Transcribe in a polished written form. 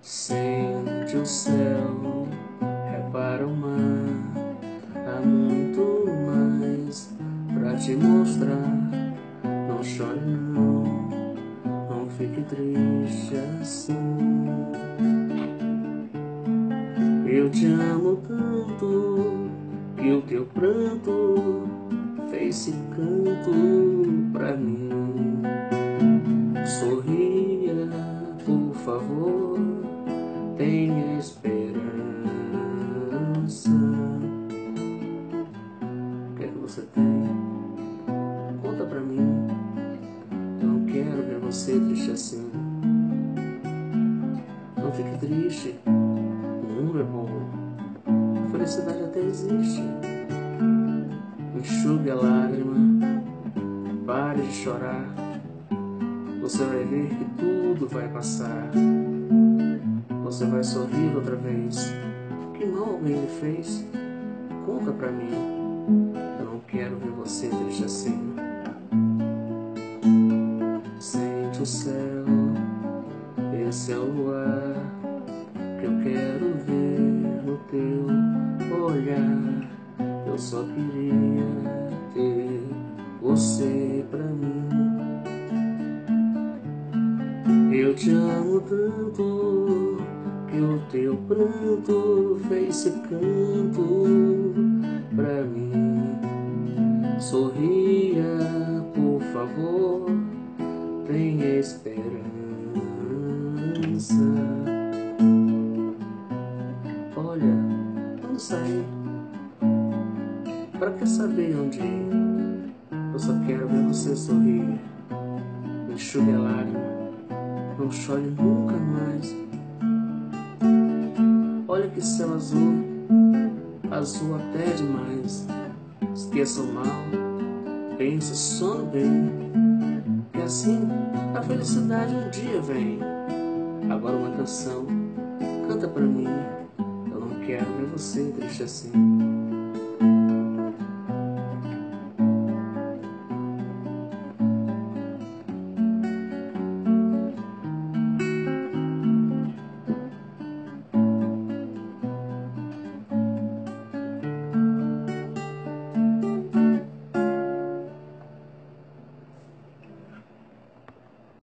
Sente o céu, repara o mar. Há muito mais pra te mostrar. Não chore não, não fique triste assim. Eu te amo tanto que o teu pranto fez esse canto pra mim. Sorria, por favor, tenha esperança. O que é que você tem? Conta pra mim. Eu não quero ver você triste assim. Não fique triste, o mundo é bom. A felicidade até existe. Enxugue a lágrima, pare de chorar. Você vai ver que tudo vai passar. Você vai sorrir outra vez. Que mal alguém lhe fez? Conta pra mim. Eu não quero ver você triste assim. Sente o céu, esse é o luar que eu quero ver no teu olhar. Eu só queria ter você pra mim. Eu te amo tanto que o teu pranto fez esse canto pra mim. Sorria, por favor, tenha esperança. Olha, vamos sair. Pra que saber onde ir? Eu só quero ver você sorrir. Enxugue a lágrima, não chore nunca mais. Olha que céu azul, azul até demais. Esqueça o mal, pense só no bem, que assim a felicidade um dia vem. Agora uma canção, canta pra mim. Eu não quero ver você triste assim.